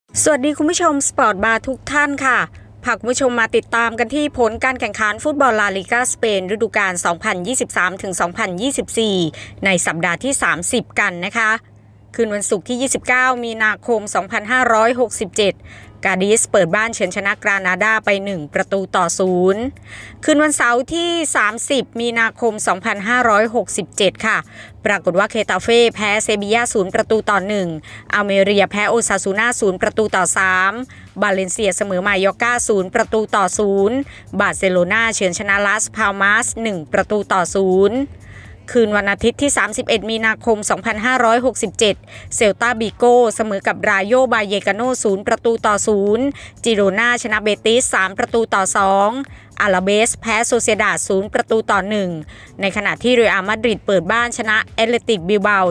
สวัสดีคุณผู้ชมสปอร์ตบาร์ทุกท่านค่ะพาคุณผู้ชมมาติดตามกันที่ผลการแข่งขันฟุตบอลลาลิกาสเปนฤดูกาล 2023-2024 ในสัปดาห์ที่ 30 กันนะคะคืนวันศุกร์ที่ 29 มีนาคม 2567 กาดิสเปิดบ้านเฉือนชนะกรานาดาไป 1-0 คืนวันเสาร์ที่ 30 มีนาคม 2567 ค่ะปรากฏว่าเคตาเฟ่แพ้เซบีย่า0-1 อัลเมเรียแพ้โอซาซูน่า0-3 บาเลนเซียเสมอมายอร์กา0-0 บาร์เซโลนาเฉือนชนะลาสพาลมาส1-0คืนวันอาทิตย์ที่ 31 มีนาคม 2567 เซลตาบิโกเสมอกับรายโยบายเยกาโน0-0 จิโรนาชนะเบติส3-2 อาลาเบสแพ้โซเซดาด0-1 ในขณะที่เรอัลมาดริดเปิดบ้านชนะแอตเลติกบิลบา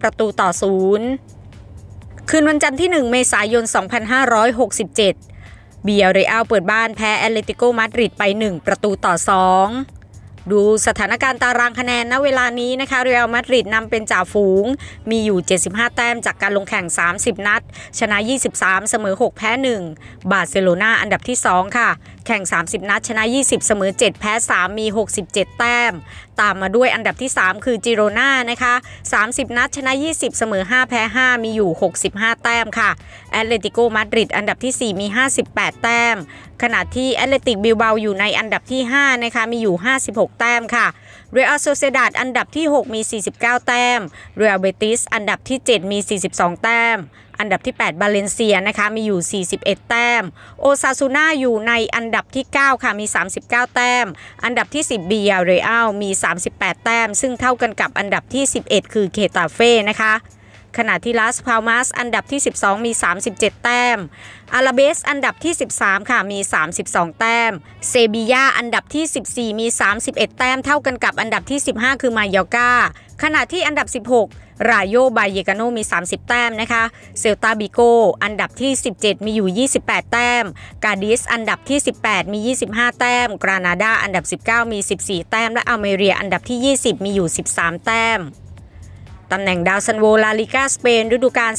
2-0 คืนวันจันทร์ที่ 1 เมษายน 2567 เบียเรอัลเปิดบ้านแพ้แอตเลติโกมาดริดไป1-2ดูสถานการณ์ตารางคะแนนณเวลานี้นะคะเรอัลมาดริดนำเป็นจ่าฝูงมีอยู่75แต้มจากการลงแข่ง30นัดชนะ23เสมอ6แพ้1บาร์เซโลนาอันดับที่2ค่ะแข่ง30นัดชนะ20เสมอ7แพ้3มี67แต้มตามมาด้วยอันดับที่3คือจิโรนานะคะ30นัดชนะ20เสมอ5แพ้5มีอยู่65แต้มค่ะแอตเลติโกมาดริดอันดับที่4มี58แต้มขณะที่แอตเลติกบิลบาอยู่ในอันดับที่5นะคะมีอยู่56แต้มค่ะเรอัลโซเซดาดอันดับที่6มี49แต้มเรอัลเบติสอันดับที่7มี42แต้มอันดับที่8บาเลนเซียนะคะมีอยู่41แต้มโอซาซูน่าอยู่ในอันดับที่9ค่ะมี39แต้มอันดับที่10บียาเรอัลมี38แต้มซึ่งเท่ากันกับอันดับที่11คือเคตาเฟ่นะคะขณะที่ลาสพาลมาสอันดับที่12มี37แต้มอาลาเบสอันดับที่13ค่ะมี32แต้มเซบีย่าอันดับที่14มี31แต้มเท่ากันกับอันดับที่15คือมายอร์กาขณะที่อันดับ16รายโยบายเยกาโนมี30แต้มนะคะเซลตาบิโกอันดับที่17มีอยู่28แต้มกาดิสอันดับที่18มี25แต้มกรานาดาอันดับ19มี14แต้มและอัลเมเรียอันดับที่20มีอยู่13แต้มตำแหน่งดาวซันโวลาลิกาสเปนฤดูกาล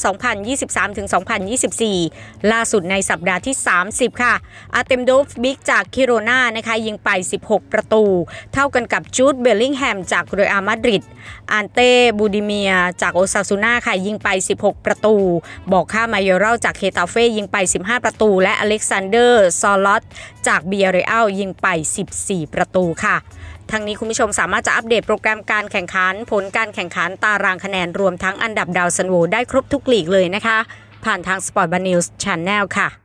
2023-2024 ล่าสุดในสัปดาห์ที่ 30 ค่ะอาร์เตมโดฟบิกจากคิโรนานะคะยิงไป16ประตูเท่ากันกับจูดเบลลิงแฮมจากเรอัลมาดริดอันเต้บูดิเมียจากโอซาซูน่าค่ะยิงไป16ประตูบอกค่ามายอรัลจากเคตาเฟ่ยิงไป15ประตูและอเล็กซานเดอร์ซอลอตจากเบียเรอัลยิงไป14ประตูค่ะทั้งนี้คุณผู้ชมสามารถจะอัปเดตโปรแกรมการแข่งขันผลการแข่งขันตารางคะแนนรวมทั้งอันดับดาวซันโวได้ครบทุกลีกเลยนะคะผ่านทาง Sport Bar News Channel ค่ะ